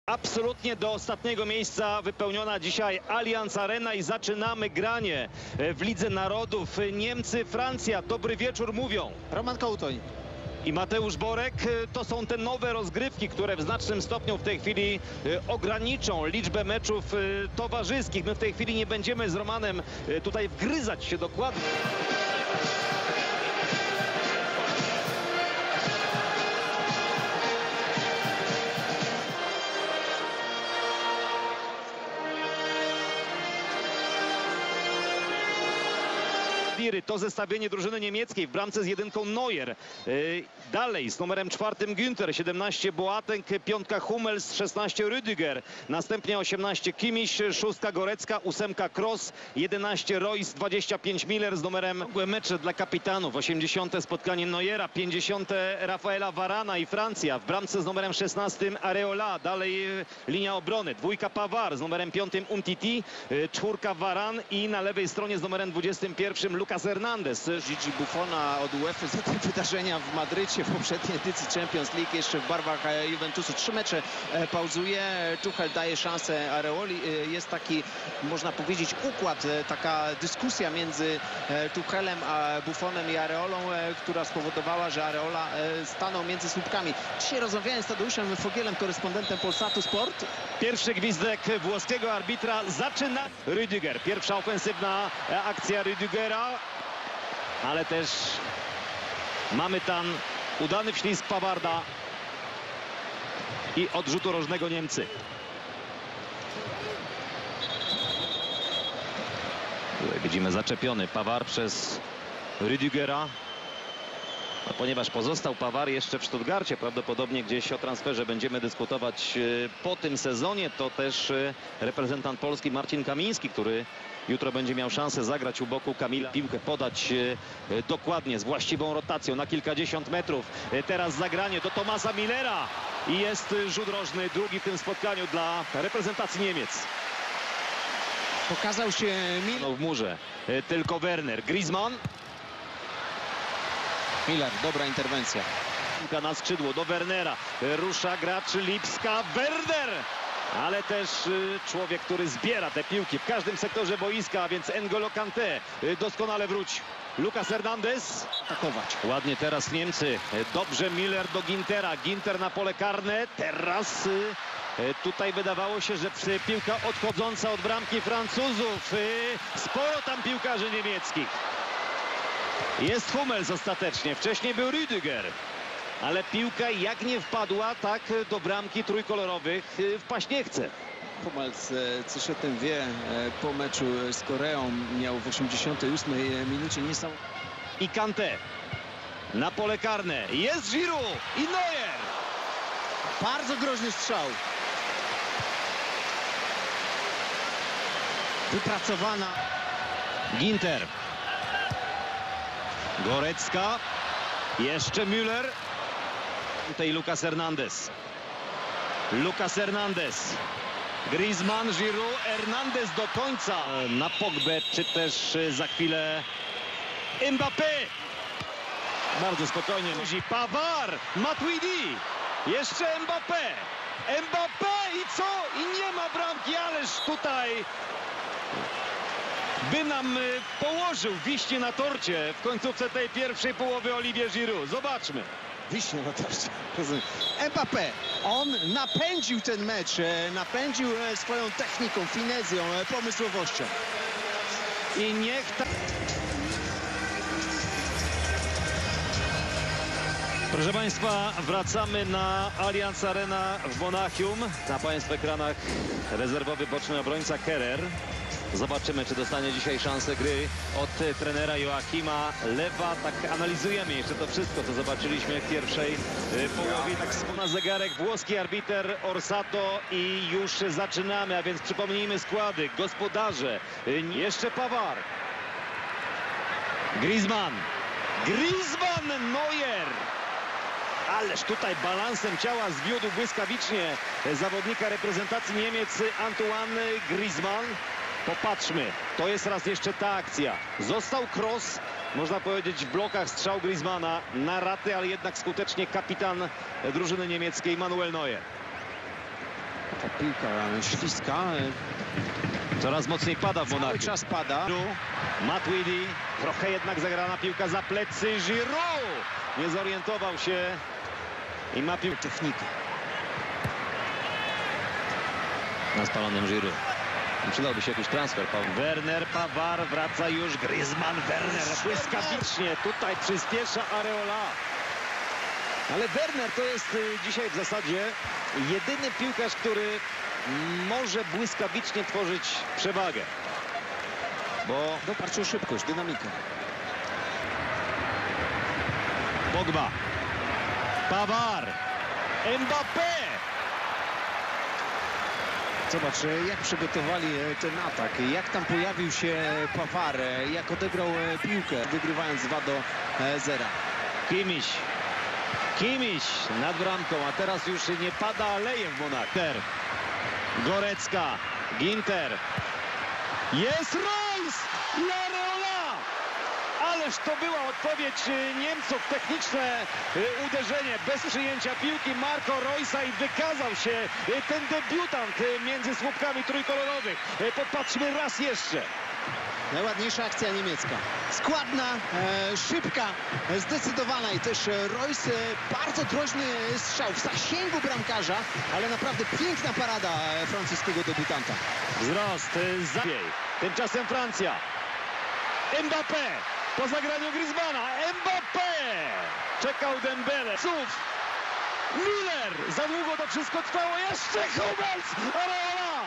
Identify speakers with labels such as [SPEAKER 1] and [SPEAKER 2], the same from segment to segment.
[SPEAKER 1] Absolutnie do ostatniego miejsca wypełniona dzisiaj Allianz Arena i zaczynamy granie w Lidze Narodów. Niemcy, Francja, dobry wieczór mówią.
[SPEAKER 2] Roman Kołtoń
[SPEAKER 1] I Mateusz Borek. To są te nowe rozgrywki, które w znacznym stopniu w tej chwili ograniczą liczbę meczów towarzyskich. My w tej chwili nie będziemy z Romanem tutaj wgryzać się dokładnie. To zestawienie drużyny niemieckiej w bramce z jedynką Neuer. Dalej z numerem 4 Günther, 17 Boateng, 5 Hummels, 16 Rüdiger. Następnie 18 Kimmich, 6 Gorecka, 8 Kroos, 11 Reus, 25 Miller z numerem. Mecze dla kapitanów. 80 spotkanie Neuera, 50 Rafaela Varana i Francja. W bramce z numerem 16 Areola. Dalej linia obrony. 2 Pavard z numerem 5 Umtiti, 4 Varane i na lewej stronie z numerem 21 Lucas Hernandez.
[SPEAKER 2] Gigi Buffona od UEFA za te wydarzenia w Madrycie w poprzedniej edycji Champions League, jeszcze w barwach Juventusu. 3 mecze pauzuje. Tuchel daje szansę Areoli. Jest taki, można powiedzieć, układ, taka dyskusja między Tuchelem, a Buffonem i Areolą, która spowodowała, że Areola stanął między słupkami. Dzisiaj rozmawiałem z Tadeuszem Fogielem, korespondentem Polsatu Sport.
[SPEAKER 1] Pierwszy gwizdek włoskiego arbitra zaczyna Rüdiger. Pierwsza ofensywna akcja Rüdigera, ale też mamy tam udany wślizg Pavarda i od rzutu rożnego Niemcy. Tutaj widzimy zaczepiony Pavard przez Rüdigera. No, ponieważ pozostał Pavard jeszcze w Stuttgarcie, prawdopodobnie gdzieś o transferze będziemy dyskutować po tym sezonie, to też reprezentant Polski Marcin Kamiński, który jutro będzie miał szansę zagrać u boku Kamila. Piłkę podać dokładnie, z właściwą rotacją na kilkadziesiąt metrów. Teraz zagranie do Thomasa Millera i jest rzut rożny, drugi w tym spotkaniu dla reprezentacji Niemiec.
[SPEAKER 2] Pokazał się Miller.
[SPEAKER 1] W murze tylko Werner. Griezmann.
[SPEAKER 2] Miller, dobra interwencja.
[SPEAKER 1] Piłka na skrzydło do Wernera. Rusza gracz Lipska. Werner! Ale też człowiek, który zbiera te piłki w każdym sektorze boiska, a więc N'Golo Kanté doskonale wróci. Lucas Hernandez.
[SPEAKER 2] Atakować.
[SPEAKER 1] Ładnie teraz Niemcy. Dobrze Miller do Gintera. Ginter na pole karne. Teraz tutaj wydawało się, że piłka odchodząca od bramki Francuzów. Sporo tam piłkarzy niemieckich. Jest Hummels ostatecznie. Wcześniej był Rüdiger. Ale piłka jak nie wpadła, tak do bramki trójkolorowych wpaść nie chce.
[SPEAKER 2] Hummels coś o tym wie. Po meczu z Koreą miał w 88 minucie
[SPEAKER 1] I Kanté. Na pole karne. Jest Giroud i Neuer.
[SPEAKER 2] Bardzo groźny strzał. Wypracowana.
[SPEAKER 1] Ginter. Gorecka. Jeszcze Müller. Tutaj Lucas Hernandez. Lucas Hernandez. Griezmann, Giroud, Hernandez do końca. Na Pogbę, czy też za chwilę Mbappé. Bardzo spokojnie. Pavard, Matuidi. Jeszcze Mbappé. Mbappé i co? I nie ma bramki, ależ tutaj by nam położył wiśnie na torcie w końcówce tej pierwszej połowy Olivier Giroud. Zobaczmy.
[SPEAKER 2] Wiśnie na torcie. Mbappé. On napędził ten mecz. Napędził swoją techniką, finezją, pomysłowością.
[SPEAKER 1] I niech ta... Proszę Państwa, wracamy na Allianz Arena w Monachium. Na Państwa ekranach rezerwowy boczny obrońca Kerrer. Zobaczymy, czy dostanie dzisiaj szansę gry od trenera Joachima Lewa. Tak analizujemy jeszcze to wszystko, co zobaczyliśmy w pierwszej połowie. Tak na zegarek włoski arbiter Orsato i już zaczynamy, a więc przypomnijmy składy. Gospodarze, jeszcze Pavard. Griezmann. Griezmann, Neuer. Ależ tutaj balansem ciała zwiódł błyskawicznie zawodnika reprezentacji Niemiec Antoine Griezmann. Popatrzmy, to jest raz jeszcze ta akcja. Został Kroos, można powiedzieć, w blokach strzał Griezmana na raty, ale jednak skutecznie kapitan drużyny niemieckiej Manuel Neuer.
[SPEAKER 2] Ta piłka śliska.
[SPEAKER 1] Coraz mocniej pada w
[SPEAKER 2] Cały
[SPEAKER 1] Monachium.
[SPEAKER 2] czas pada.
[SPEAKER 1] Matuidi, trochę jednak zagrana piłka za plecy. Giroud nie zorientował się i ma piłkę.
[SPEAKER 2] Technika.
[SPEAKER 1] Na spalonym Giroud. Przydałby się jakiś transfer, Paweł. Werner, Pavard, wraca już Griezmann, Werner błyskawicznie. Tutaj przyspiesza Areola. Ale Werner to jest dzisiaj w zasadzie jedyny piłkarz, który może błyskawicznie tworzyć przewagę. Bo
[SPEAKER 2] Doparcie o szybkość, dynamikę.
[SPEAKER 1] Pogba, Pavard, Mbappé.
[SPEAKER 2] Zobacz, jak przygotowali ten atak, jak tam pojawił się Pavard, jak odegrał piłkę, wygrywając 2-0.
[SPEAKER 1] Kimmich nad bramką, a teraz już nie pada, a leje w Monachium. Gorecka, Ginter. Jest Reus i Areola! Ależ to była odpowiedź Niemców. Techniczne uderzenie bez przyjęcia piłki Marco Reusa i wykazał się ten debiutant między słupkami trójkolorowych. Popatrzmy raz jeszcze.
[SPEAKER 2] Najładniejsza akcja niemiecka. Składna, szybka, zdecydowana i też Reus, bardzo drożny strzał w zasięgu bramkarza, ale naprawdę piękna parada francuskiego debiutanta.
[SPEAKER 1] Wzrost zabiej. Tymczasem Francja. Mbappé po zagraniu Griezmana. Mbappé! Czekał Dembele. Cuf! Müller! Za długo to wszystko trwało. Jeszcze Hummels! Areola!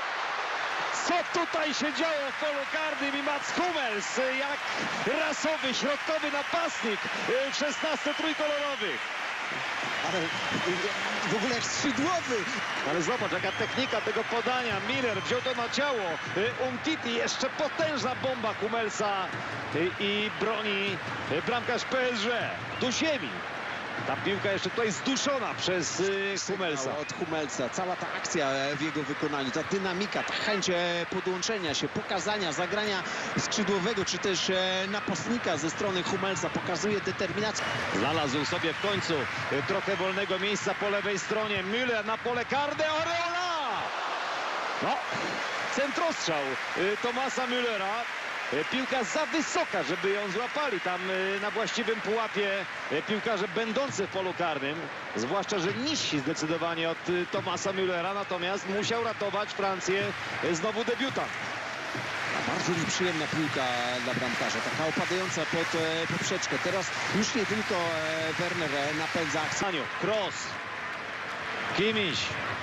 [SPEAKER 1] Co tutaj się działo w polu karnym i Mats Hummels jak rasowy, środkowy napastnik w 16 trójkolorowych.
[SPEAKER 2] Ale w ogóle jak skrzydłowy.
[SPEAKER 1] Ale zobacz, jaka technika tego podania. Miller wziął to na ciało. Umtiti, jeszcze potężna bomba Hummelsa i broni bramkarz PSG. Dusiemi. Ta piłka jeszcze tutaj zduszona przez Hummelsa.
[SPEAKER 2] Od Hummelsa. Cała ta akcja w jego wykonaniu, ta dynamika, ta chęć podłączenia się, pokazania, zagrania skrzydłowego, czy też napastnika ze strony Hummelsa pokazuje determinację.
[SPEAKER 1] Znalazł sobie w końcu trochę wolnego miejsca po lewej stronie. Müller na pole karne. Areola! No, centrostrzał Thomasa Müllera. Piłka za wysoka, żeby ją złapali tam na właściwym pułapie piłkarze będący w polu karnym. Zwłaszcza, że niżsi zdecydowanie od Thomasa Müllera, natomiast musiał ratować Francję znowu debiutant.
[SPEAKER 2] Bardzo nieprzyjemna piłka dla bramkarza, taka opadająca pod poprzeczkę. Teraz już nie tylko Werner napędza akcję.
[SPEAKER 1] Kroos, Kimmich.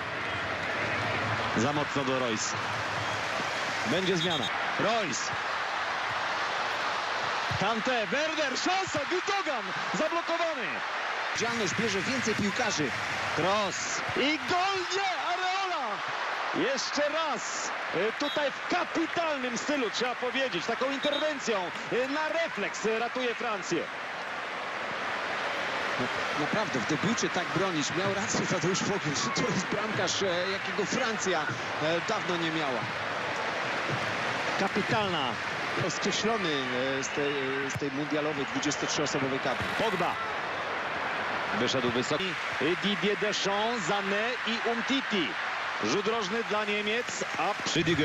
[SPEAKER 1] Za mocno do Reus. Będzie zmiana. Reus. Kante, Werner, szansa, Gündogan, zablokowany.
[SPEAKER 2] Działalność bierze więcej piłkarzy.
[SPEAKER 1] Kroos i gol, nie, Areola. Jeszcze raz, tutaj w kapitalnym stylu, trzeba powiedzieć, taką interwencją na refleks ratuje Francję.
[SPEAKER 2] Naprawdę w debiucie tak bronić. Miał rację Tadeusz Vogel, że to jest bramkarz, jakiego Francja dawno nie miała.
[SPEAKER 1] Kapitalna.
[SPEAKER 2] Skreślony z tej mundialowej 23-osobowej kadry.
[SPEAKER 1] Pogba. Wyszedł wysoki. Didier Deschamps, Sané i Umtiti. Rzut rożny dla Niemiec, a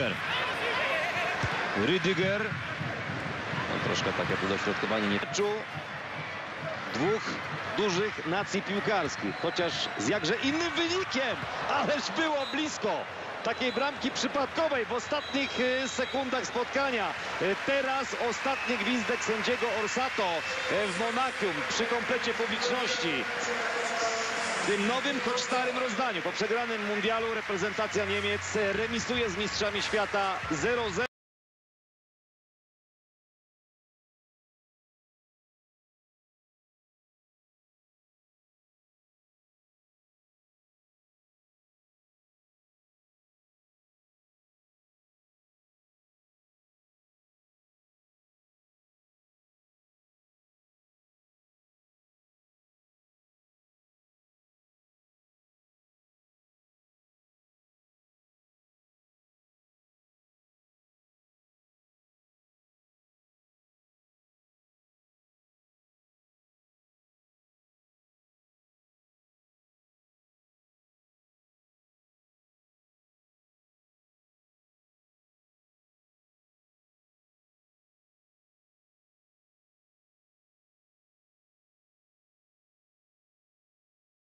[SPEAKER 1] Rüdiger. No, troszkę takie to dośrodkowanie nie czuł. Dwóch dużych nacji piłkarskich, chociaż z jakże innym wynikiem, ależ było blisko takiej bramki przypadkowej w ostatnich sekundach spotkania. Teraz ostatni gwizdek sędziego Orsato w Monachium przy komplecie publiczności. W tym nowym, choć starym rozdaniu po przegranym mundialu reprezentacja Niemiec remisuje z mistrzami świata 0-0.